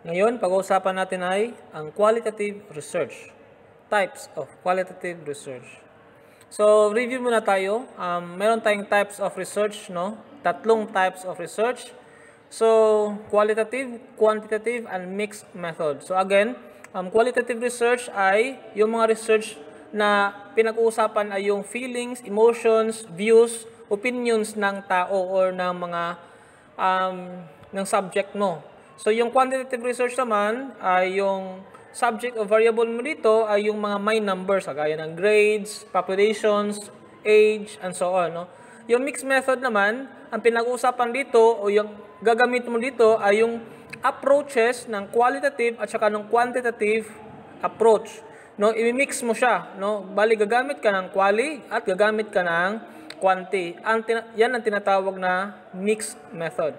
Ngayon, pag-uusapan natin ay ang qualitative research. Types of qualitative research. So, review muna tayo. Meron tayong types of research, no? Tatlong types of research. So, qualitative, quantitative, and mixed method. So, again, qualitative research ay yung mga research na pinag-uusapan ay yung feelings, emotions, views, opinions ng tao or ng mga ng subject mo. So, yung quantitative research naman ay yung subject o variable mo dito ay yung mga may numbers, kagaya ng grades, populations, age, and so on. No? Yung mixed method naman, ang pinag-uusapan dito o yung gagamit mo dito ay yung approaches ng qualitative at saka ng quantitative approach. No, i-mix mo siya, no? Bali gagamit ka ng quali at gagamit ka ng quanti. Yan ang tinatawag na mixed method.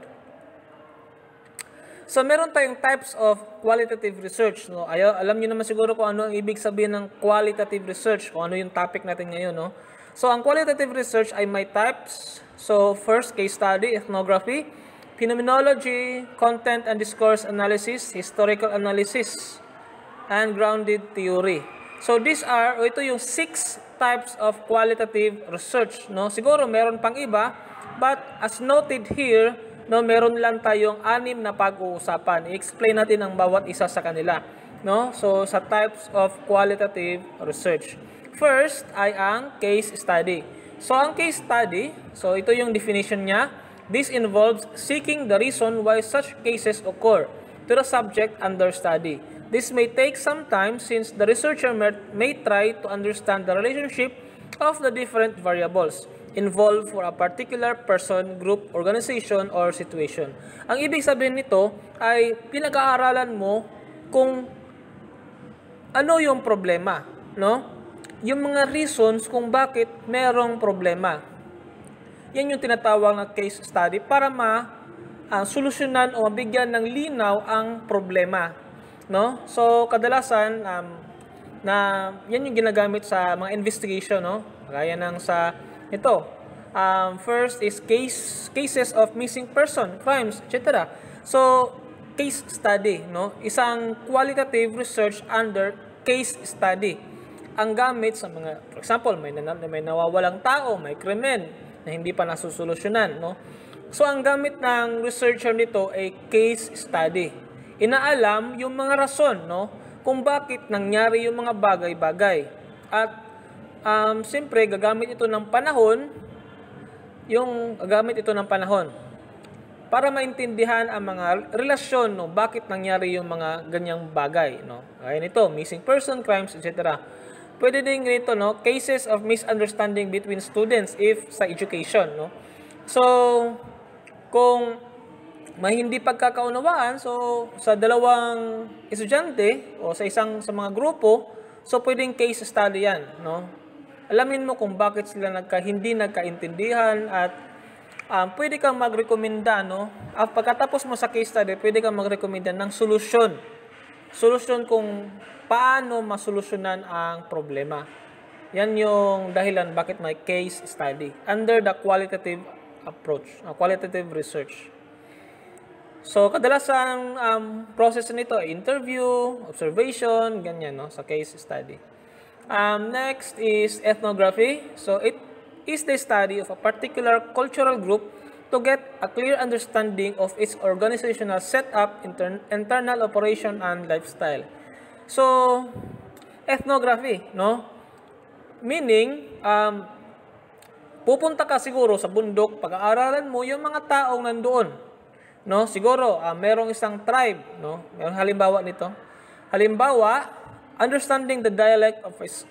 So, meron tayong types of qualitative research. No? Alam niyo naman siguro kung ano ang ibig sabihin ng qualitative research, kung ano yung topic natin ngayon. No? So, ang qualitative research ay may types. So, first, case study, ethnography, phenomenology, content and discourse analysis, historical analysis, and grounded theory. So, ito yung 6 types of qualitative research. No? Siguro meron pang iba, but as noted here, no, meron lang tayong 6 na pag-uusapan. I-explain natin ang bawat isa sa kanila. No? So, sa types of qualitative research. First ay ang case study. So, ang case study, so ito yung definition niya. This involves seeking the reason why such cases occur to the subject under study. This may take some time since the researcher may try to understand the relationship of the different variables involved for a particular person, group, organization, or situation. Ang ibig sabihin nito ay pinag-aaralan mo kung ano yung problema, no? Yung mga reasons kung bakit merong problema. Yan yung tinatawag na case study para solusyonan o mabigyan ng linaw ang problema, no? So kadalasan yan yung ginagamit sa mga investigation, no? Kagaya ng sa ito, first is cases of missing person, crimes, etc. So, case study, no? Isang qualitative research under case study. Ang gamit sa mga, for example, may nawawalang tao, may krimen na hindi pa nasusolusyonan, no? So, ang gamit ng researcher nito ay case study. Inaalam yung mga rason, no? Kung bakit nangyari yung mga bagay-bagay. At siyempre, gagamit ito ng panahon para maintindihan ang mga relasyon, no, bakit nangyari yung mga ganyang bagay, no. Gaya nito, missing person, crimes, etc. Pwede din ganito, no, cases of misunderstanding between students if sa education, no. So, kung may hindi pagkakaunawaan, so sa dalawang estudyante o sa mga grupo, so pwedeng case study yan, no. Alamin mo kung bakit sila hindi nagkaintindihan at pwede kang magrekomenda, no? Pagkatapos mo sa case study, pwede kang magrekomenda ng solusyon. Solusyon kung paano masolusyonan ang problema. Yan yung dahilan bakit may case study under the qualitative approach, qualitative research. So, kadalasan process nito ay interview, observation, ganyan, no, sa case study. Next is ethnography. So, it is the study of a particular cultural group to get a clear understanding of its organizational setup, internal operation, and lifestyle. So, ethnography, no? Meaning, pupunta ka siguro sa bundok, pag-aaralan mo yung mga taong nandoon, no? Siguro, merong isang tribe, no? Merong halimbawa nito. Halimbawa, understanding the dialect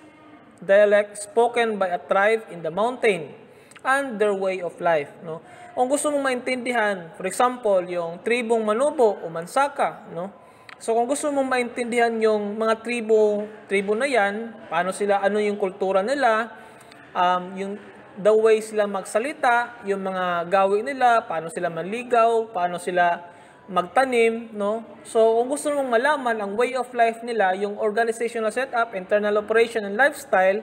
spoken by a tribe in the mountain and their way of life, no? Kung gusto mong maintindihan, for example, yung tribong Manubo o Mansaka, no? So kung gusto mong maintindihan yung mga tribo na yan, paano sila, ano yung kultura nila, yung the way sila magsalita, yung mga gawi nila, paano sila manligaw, paano sila magtanim, no? So, kung gusto mong malaman ang way of life nila, yung organizational setup, internal operation, and lifestyle,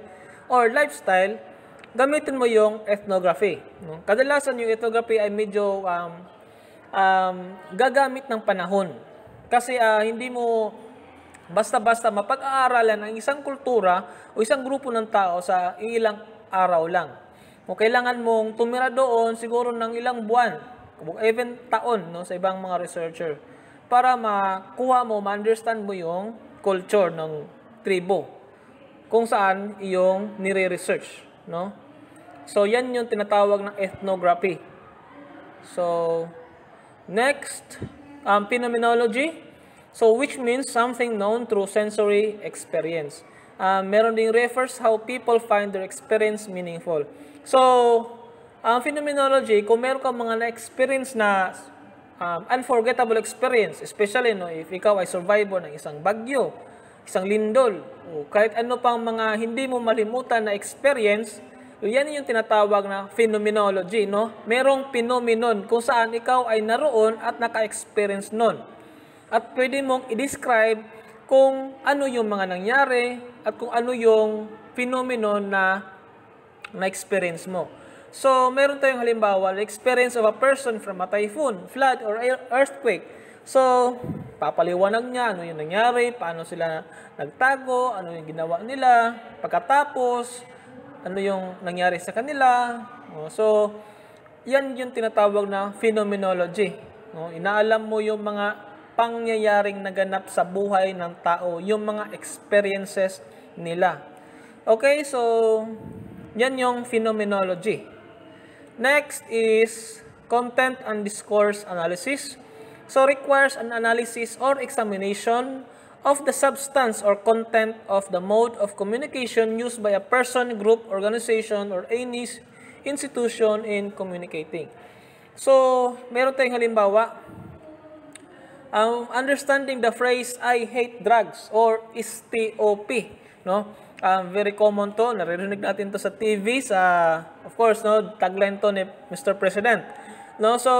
gamitin mo yung ethnography, no? Kadalasan yung ethnography ay medyo gagamit ng panahon, Kasi hindi mo basta-basta mapag-aaralan ang isang kultura o isang grupo ng tao sa ilang araw lang. O kailangan mong tumira doon siguro ng ilang buwan, even taon, no, sa ibang mga researcher para makuha mo, ma-understand mo yung culture ng tribo kung saan iyong nire-research, no? So yan yung tinatawag ng ethnography. So next, phenomenology. So, which means something known through sensory experience. Meron ding refers how people find their experience meaningful. So, phenomenology, kung meron kang mga na-experience na unforgettable experience, especially no, if ikaw ay survivor ng isang bagyo, isang lindol, o kahit ano pang mga hindi mo malimutan na experience, yan yung tinatawag na phenomenology. No? Merong phenomenon kung saan ikaw ay naroon at naka-experience nun. At pwede mong i-describe kung ano yung mga nangyari at kung ano yung phenomenon na na-experience mo. So, meron tayong halimbawa, the experience of a person from a typhoon, flood, or earthquake. So, papaliwanag niya ano yung nangyari, paano sila nagtago, ano yung ginawa nila, pagkatapos, ano yung nangyari sa kanila. So, yan yung tinatawag na phenomenology. Inaalam mo yung mga pangyayaring naganap sa buhay ng tao, yung mga experiences nila. Okay, so yan yung phenomenology. Next is content and discourse analysis. So requires an analysis or examination of the substance or content of the mode of communication used by a person, group, organization, or any institution in communicating. So, meron tayong halimbawa, understanding the phrase I hate drugs or STOP, no? Very common to, naririnig natin to sa TV, of course, no, tagline to ni Mr. President. No? So,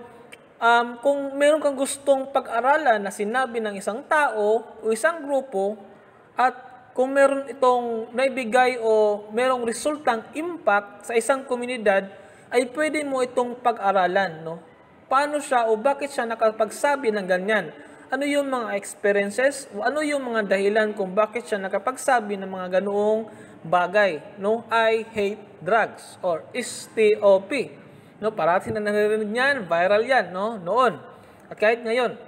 kung meron kang gustong pag-aralan na sinabi ng isang tao o isang grupo at kung meron itong naibigay o merong resultang impact sa isang komunidad, ay pwede mo itong pag-aralan, no? Paano siya o bakit siya nakapagsabi ng ganyan? Ano yung mga experiences? O ano yung mga dahilan kung bakit siya nakapagsabi ng mga ganoong bagay? No? I hate drugs or STOP. No? Parating na naririnig yan, viral yan, no? Noon. At kahit ngayon.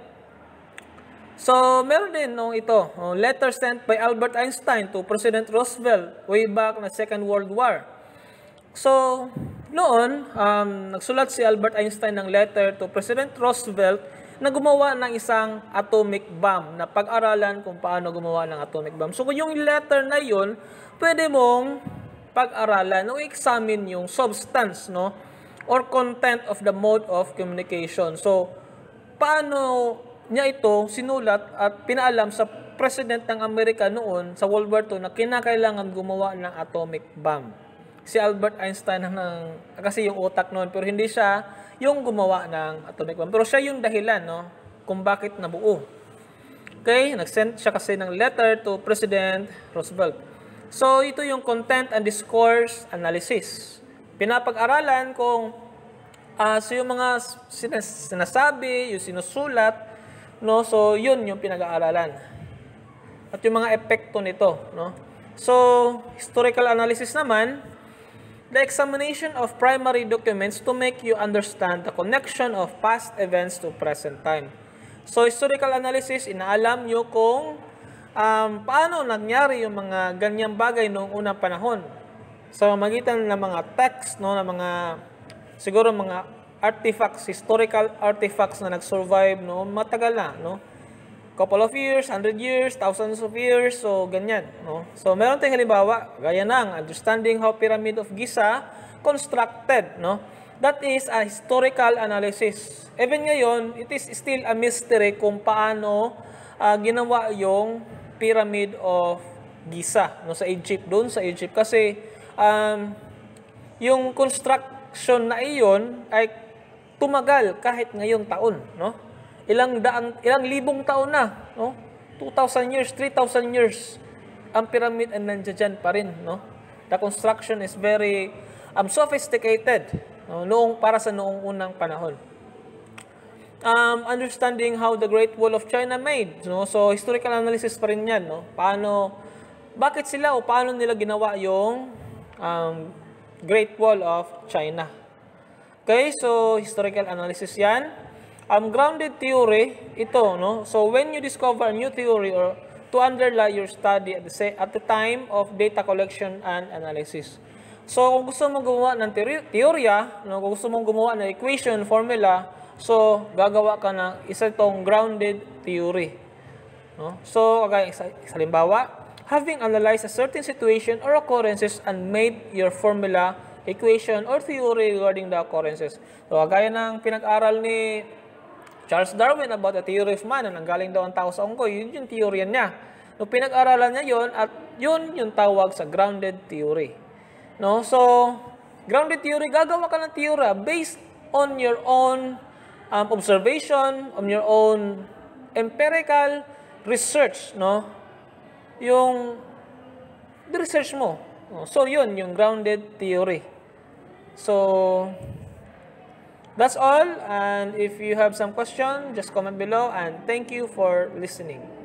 So, meron din ito, letter sent by Albert Einstein to President Roosevelt way back na Second World War. So, noon, nagsulat si Albert Einstein ng letter to President Roosevelt na gumawa ng isang atomic bomb, na pag-aralan kung paano gumawa ng atomic bomb. So, yung letter na yun, pwede mong pag-aralan o examine yung substance, no, or content of the mode of communication. So, paano niya ito sinulat at pinaalam sa President ng Amerika noon sa World War II na kinakailangan gumawa ng atomic bomb. Si Albert Einstein kasi yung utak noon, pero hindi siya yung gumawa ng atomic bomb. Pero siya yung dahilan, no, kung bakit nabuo. Okay, nag-send siya kasi ng letter to President Roosevelt. So, ito yung content and discourse analysis. Pinapag-aralan kung so yung mga sinasabi, yung sinusulat, no, so yun yung pinag-aaralan. At yung mga epekto nito, no. So, historical analysis naman, the examination of primary documents to make you understand the connection of past events to present time. So, historical analysis, inaalam nyo kung paano nangyari yung mga ganyang bagay noong unang panahon. Sa magitan ng mga text, no, ng mga, siguro mga artifacts, historical artifacts na nag-survive, no, matagal na, no. Couple of years, 100 years, thousands of years, so ganyan, no? So, meron tayong halimbawa, gaya ng understanding how Pyramid of Giza constructed, no? That is a historical analysis. Even ngayon, it is still a mystery kung paano ginawa yung Pyramid of Giza, no, sa Egypt, doon sa Egypt. Kasi, yung construction na iyon ay tumagal kahit ngayong taon, no? Ilang libong taon na, no? 2,000 years, 3,000 years. Ang pyramid ay nandiyan pa rin, no? The construction is very sophisticated, no? Para sa noong unang panahon. understanding how the Great Wall of China made. No? So, historical analysis pa rin yan. No? Bakit sila o paano nila ginawa yung Great Wall of China. Okay, so historical analysis yan. Grounded theory, ito. No? So, when you discover a new theory or to underlie your study at the time of data collection and analysis. So, kung gusto mong gumawa ng teorya, no, kung gusto mong gumawa ng equation, formula, so, gagawa ka ng isa itong grounded theory. No? So, halimbawa, having analyzed a certain situation or occurrences and made your formula, equation, or theory regarding the occurrences. So, gaya ng pinag-aral ni Charles Darwin about the theory of man, na nanggaling daw ang tao sa unggoy, yun yung teorya niya. No, pinag-aralan niya yun at yun yung tawag sa grounded theory. No? So, grounded theory, gagawa ka ng teorya based on your own observation, on your own empirical research, no? Yung research mo. So, yun, yung grounded theory. So, that's all. And if you have some question, just comment below. And thank you for listening.